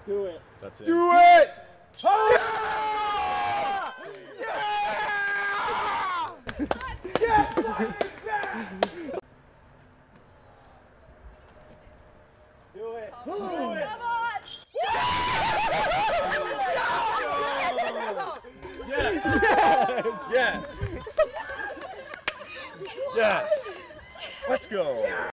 Do it. That's it. Do it! Oh! Yeah! Yes! Do it. Do Do it. it. Come on! Yes! Yes! Yes! Let's go!